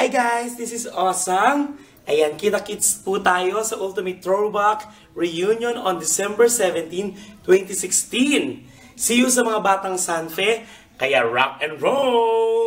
Hi guys, this is Osang. Ayan, kita-kits po tayo sa Ultimate Throwback Reunion on December 17, 2016. See you sa mga Batang Sanfe, kaya rock and roll!